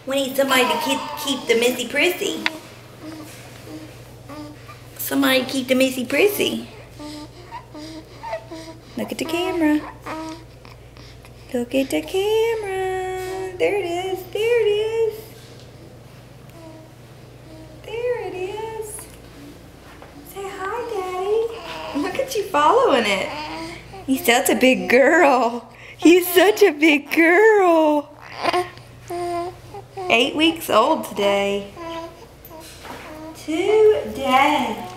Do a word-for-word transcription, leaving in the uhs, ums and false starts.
We need somebody to keep, keep the Missy Prissy. Somebody keep the Missy Prissy. Look at the camera. Look at the camera. There it is. There it is. There it is. Say hi, Daddy. Look at you following it. You're such a big girl. You're such a big girl. Eight weeks old today. Today.